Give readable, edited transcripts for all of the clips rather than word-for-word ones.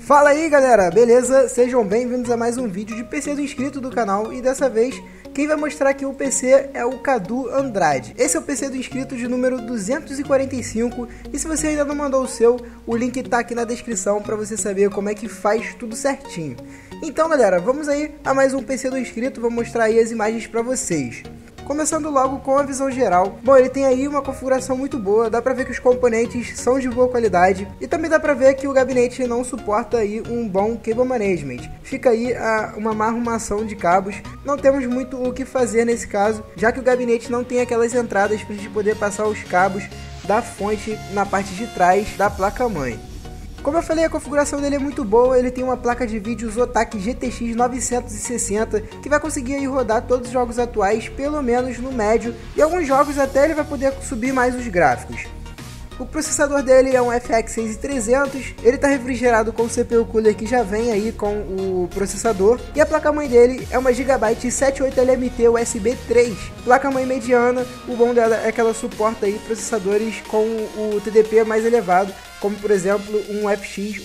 Fala aí galera, beleza? Sejam bem-vindos a mais um vídeo de PC do inscrito do canal e dessa vez quem vai mostrar aqui o PC é o Cadu Andrade. Esse é o PC do inscrito de número 245 e se você ainda não mandou o seu, o link tá aqui na descrição para você saber como é que faz tudo certinho. Então galera, vamos aí a mais um PC do inscrito, vou mostrar aí as imagens para vocês. Começando logo com a visão geral. Bom, ele tem aí uma configuração muito boa, dá pra ver que os componentes são de boa qualidade e também dá pra ver que o gabinete não suporta aí um bom cable management. Fica aí uma má arrumação de cabos, não temos muito o que fazer nesse caso, já que o gabinete não tem aquelas entradas pra gente poder passar os cabos da fonte na parte de trás da placa-mãe. Como eu falei, a configuração dele é muito boa, ele tem uma placa de vídeo Zotac GTX 960 que vai conseguir aí rodar todos os jogos atuais, pelo menos no médio, e alguns jogos até ele vai poder subir mais os gráficos. O processador dele é um FX 6300, ele está refrigerado com o CPU Cooler que já vem aí com o processador, e a placa-mãe dele é uma Gigabyte 78LMT USB 3, placa-mãe mediana. O bom dela é que ela suporta aí processadores com o TDP mais elevado, como por exemplo um FX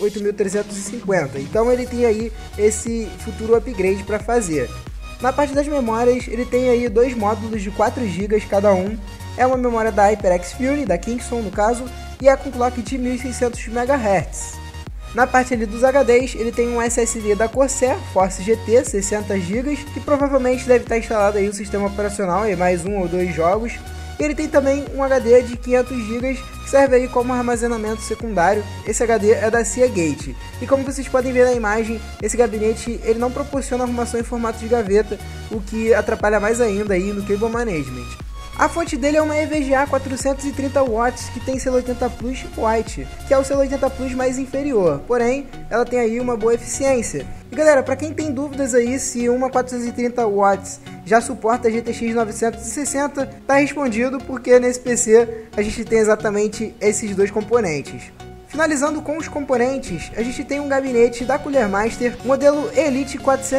8350, então ele tem aí esse futuro upgrade para fazer. Na parte das memórias, ele tem aí dois módulos de 4 GB cada um. É uma memória da HyperX Fury, da Kingston no caso, e é com clock de 1600 MHz. Na parte ali dos HDs, ele tem um SSD da Corsair Force GT 60 GB, que provavelmente deve estar instalado aí o sistema operacional e mais um ou dois jogos. E ele tem também um HD de 500 GB que serve aí como armazenamento secundário. Esse HD é da Seagate. E como vocês podem ver na imagem, esse gabinete ele não proporciona arrumação em formato de gaveta, o que atrapalha mais ainda aí no cable management. A fonte dele é uma EVGA 430 watts que tem selo 80 Plus White, que é o selo 80 Plus mais inferior, porém ela tem aí uma boa eficiência. E galera, para quem tem dúvidas aí se uma 430 watts já suporta a GTX 960, tá respondido, porque nesse PC a gente tem exatamente esses dois componentes. Finalizando com os componentes, a gente tem um gabinete da Cooler Master, modelo Elite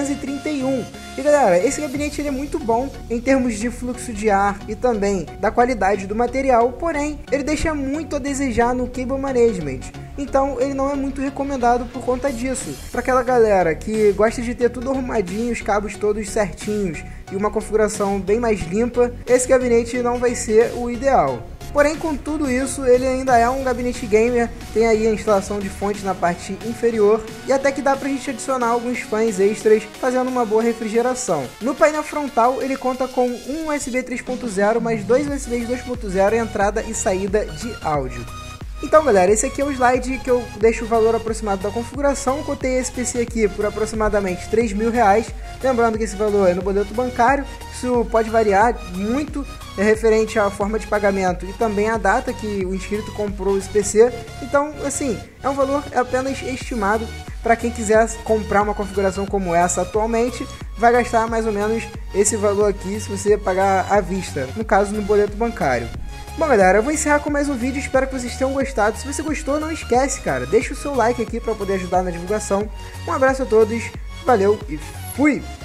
431. E galera, esse gabinete ele é muito bom em termos de fluxo de ar e também da qualidade do material, porém ele deixa muito a desejar no cable management. Então ele não é muito recomendado por conta disso. Para aquela galera que gosta de ter tudo arrumadinho, os cabos todos certinhos e uma configuração bem mais limpa, esse gabinete não vai ser o ideal. Porém, com tudo isso, ele ainda é um gabinete gamer, tem aí a instalação de fonte na parte inferior e até que dá pra gente adicionar alguns fãs extras, fazendo uma boa refrigeração. No painel frontal, ele conta com um USB 3.0 mais dois USBs 2.0, entrada e saída de áudio. Então galera, esse aqui é o slide que eu deixo o valor aproximado da configuração. Cotei esse PC aqui por aproximadamente R$3.000, lembrando que esse valor é no boleto bancário, isso pode variar muito, é referente à forma de pagamento e também a data que o inscrito comprou esse PC, então assim, é um valor apenas estimado. Para quem quiser comprar uma configuração como essa atualmente, vai gastar mais ou menos esse valor aqui se você pagar à vista, no caso no boleto bancário. Bom galera, eu vou encerrar com mais um vídeo, espero que vocês tenham gostado. Se você gostou, não esquece cara, deixa o seu like aqui para poder ajudar na divulgação. Um abraço a todos, valeu e fui!